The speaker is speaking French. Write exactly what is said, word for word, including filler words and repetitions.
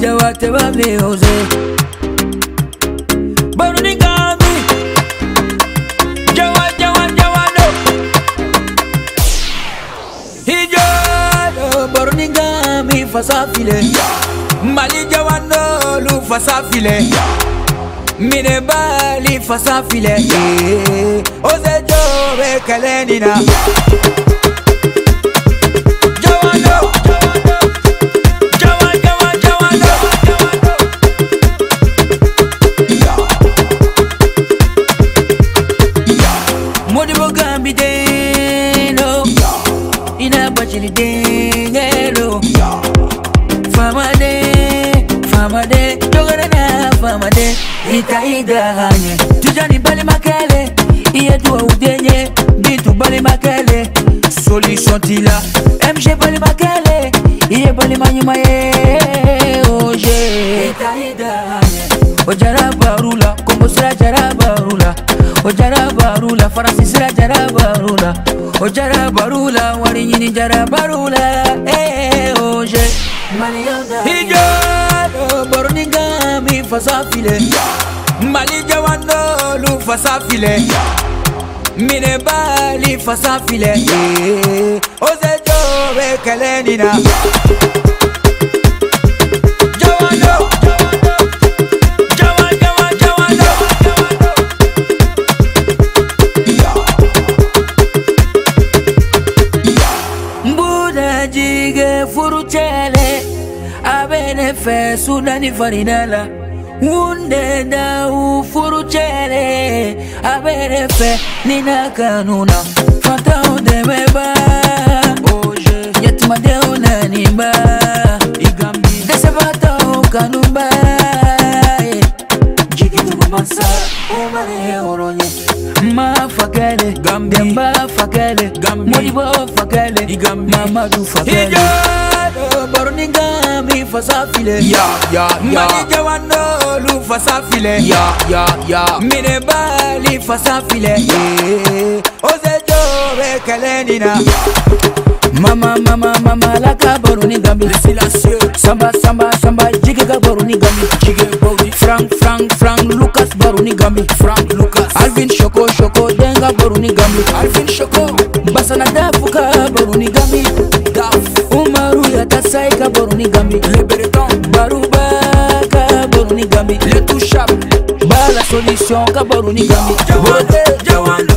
jawa te ba me ose Boruni Gami Jawa jawa jawa no Hijo Boruni Gami fasa file Mali jawa no lu fasa file Mine bali fasa file Ose jobe kalenina Jawa no Modibo Gambi deno Ina bachili dengelo Fama de Fama de Dogara na fama de Ita ida hanye Tujani bali makele Iye tuwa udenye Bitu bali makele Solution tila M G bali makele Iye bali manyuma ye Oje Ita ida hanye Ojara barula Kombo sira jara barula Ojara barula Farasi sira jara barula Ojara barula Wari nyini jara barula Eh oje Hijo Boruni Gami fasa file Mali jawando lu fasa file Mine bali fasa file Ose jobe kalenina Jawando Jawa jawa jawando Mbuda jige furuchele Abene fe sudani farinala Wunde da ufuruchele Abene fe nina kanuna Fata udemeba Oje Yetma de unaniba Igambi Dese fata ukanumba Jigitu kumansa Umane oronye Ma fakele Gambi Demba fakele Gambi Modibo fakele Igambi Mamadu fakele Boruni Gami fasa file Ya ya ya Mali jawando lu fasa file Ya ya ya Mine bali fasa file Ose jobe kalenina Mama mama mama laka Boruni Gami Samba samba samba jige ka Boruni Gami Jige body Frank Frank Frank Lucas Boruni Gami Frank Lucas Alvin Shoko Shoko Denga Boruni Gami Alvin Shoko Basana Dafuka Boruni Gami Daf Umaru Yatasai ka Boruni Gami Le Breton Baruba ka Boruni Gami Le Touchable Bala Solution ka Boruni Gami Jawande Jawande